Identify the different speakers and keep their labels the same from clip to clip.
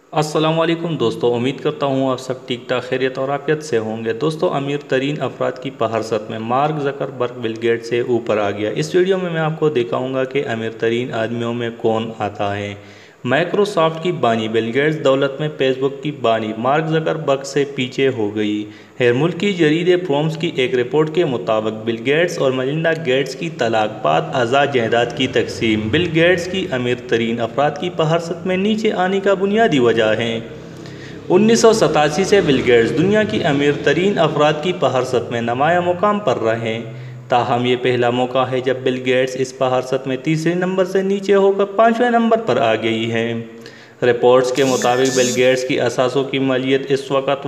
Speaker 1: السلام علیکم دوستو، امید کرتا ہوں آپ سب ٹھیک ٹھاک خیریت اور عافیت سے ہوں گے۔ دوستو، امیر ترین افراد کی فہرست میں مارک زکربرگ بل گیٹس سے اوپر آ گیا۔ اس ویڈیو میں آپ کو دکھاؤں گا کہ امیر ترین آدمیوں میں کون آتا ہے۔ مائیکروسافٹ کی بانی بل گیٹس دولت میں فیس بک کی بانی مارک زکربرگ سے پیچھے ہو گئی ہے۔ ملکی جریدے فوربس کی ایک رپورٹ کے مطابق بل گیٹس اور میلنڈا گیٹس کی طلاق بعد ازاد جائیداد کی تقسیم بل گیٹس کی امیر ترین افراد کی فہرست میں نیچے آنے کا بنیادی وجہ ہے۔ 1987 سے بل گیٹس دنیا کی امیر ترین افراد کی فہرست میں نمایاں مقام پر رہے، تاہم یہ پہلا موقع ہے جب بل گیٹس اس فہرست میں تیسرے نمبر سے نیچے ہو کر 5ویں نمبر پر آ گئی ہے۔ رپورٹس کے مطابق بل گیٹس کی اثاثوں کی مالیت اس وقت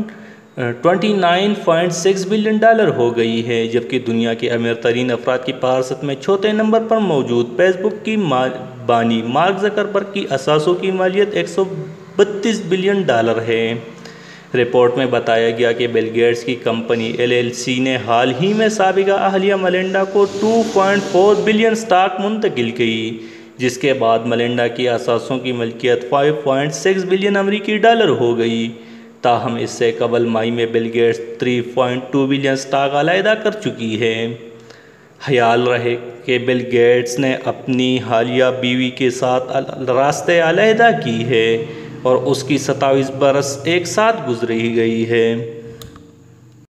Speaker 1: $29.6 بلین ہو گئی ہے، جبکہ دنیا کے امیر ترین افراد کی فہرست میں چوتھے نمبر پر موجود فیس بک کی بانی مارک زکربرگ کی اثاثوں کی مالیت $132 بلین ہے۔ رپورٹ میں بتایا گیا کہ بل گیٹس کی کمپنی LLC نے حال ہی میں سابقہ اہلیہ میلنڈا کو $2.4 بلین اسٹاک منتقل کی، جس کے بعد میلنڈا کی اثاثوں کی ملکیت $5.6 بلین امریکی ہو گئی، تاہم اس سے قبل مئی میں بل گیٹس $3.2 بلین اسٹاک علیحدہ کر چکی ہے۔ خیال رہے کہ بل گیٹس نے اپنی حالیہ بیوی کے ساتھ راستیں علیحدہ کی ہیں اور اس کی 27 برس ایک ساتھ گزر گئی ہے۔